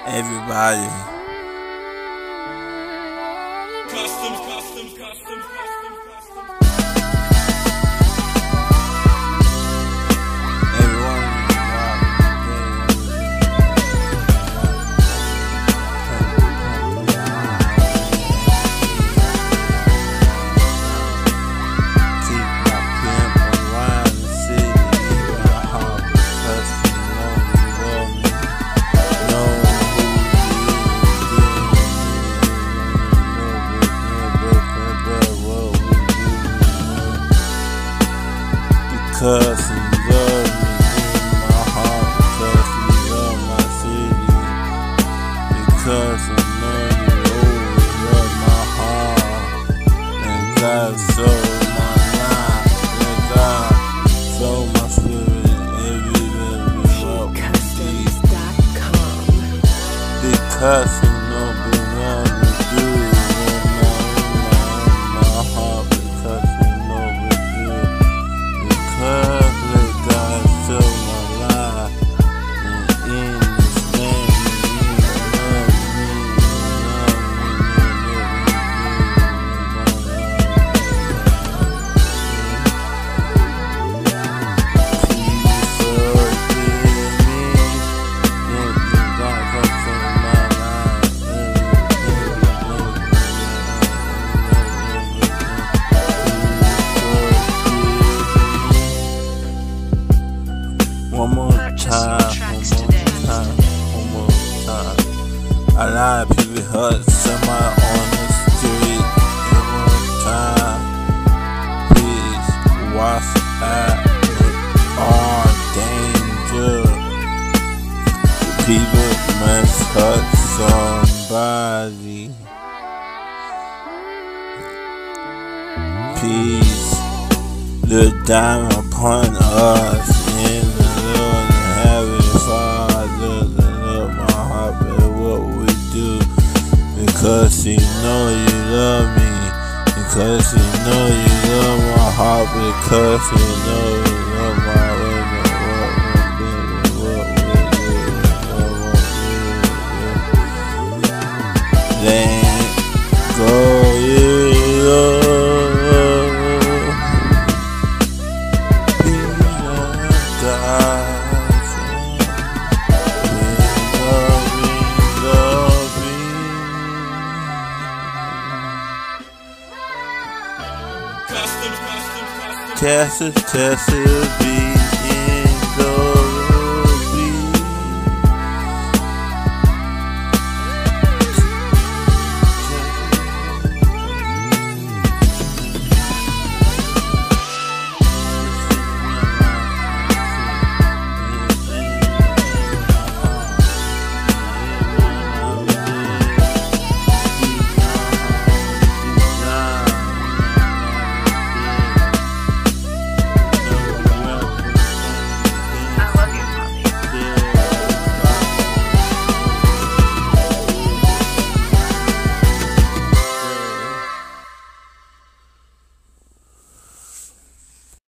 Everybody. Because he love me in my heart, because he love my city, because he know you always love my heart, and God sold my life, and God sold my spirit, every little GCustoms.com. Because he know me what to do in my heart, because he know me good. Because let God show my life, and in His name, please forgive me. God show my life, one more time. A lot of people hurt somebody on the street. One more time. Please watch out with all danger. People must hurt somebody. Peace look down upon us in the Lord and Heavenly Father. Love my heart and what we do, because He know you love me, because He know you love my heart, because He know you love my women. What we do, let go, Tessie, be